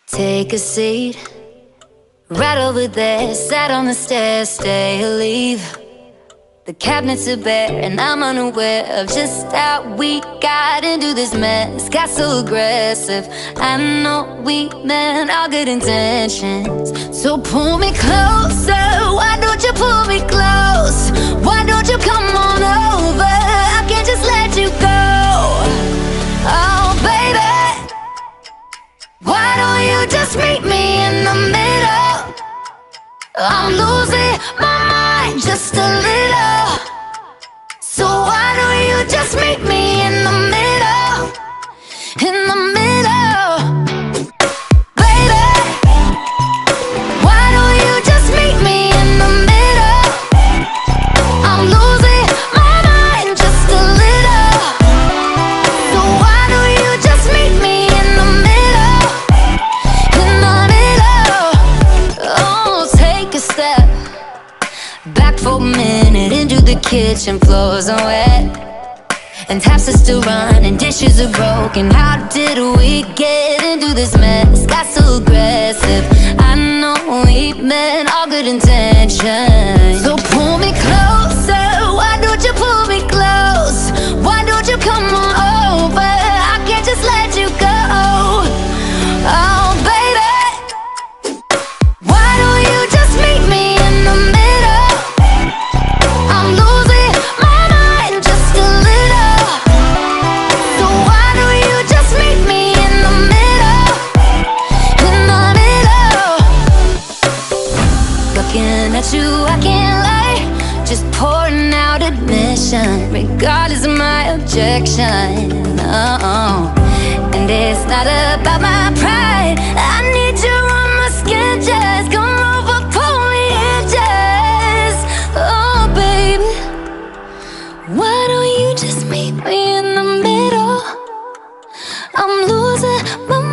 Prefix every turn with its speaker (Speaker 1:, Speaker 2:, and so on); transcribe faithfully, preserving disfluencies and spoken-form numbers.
Speaker 1: Take a seat, right over there. Sat on the stairs, stay or leave. The cabinets are bare and I'm unaware of just how we got into this mess. Got so aggressive, I know we meant all good intentions. So pull me closer, why don't you pull me close? Why don't you come on over? I can't just let you go. Oh baby, why don't you just meet me in the middle? I'm losing my mind just a little. So why don't you just meet me in the middle? In the middle. Baby, why don't you just meet me in the middle? I'm losing my mind just a little. So why don't you just meet me in the middle? In the middle. Oh, take a step back for a minute into the kitchen. Floors are wet and taps are still running, dishes are broken. How did we get into this mess? Got so aggressive, I know we meant all good intentions. So pull me closer, why don't you pull me close? Why don't you come on over? I can't just let you go. Oh baby, why don't you just meet me in the middle? I'm losing my mind just a little. So why don't you just meet me in the middle? In the middle. Looking at you, I can't lie, just pouring out admission, regardless of my objection. Oh, and it's not about my pride. I need you on my skin, just come over, pull me in, just. Oh baby, why don't you just meet me in the middle? I'm losing my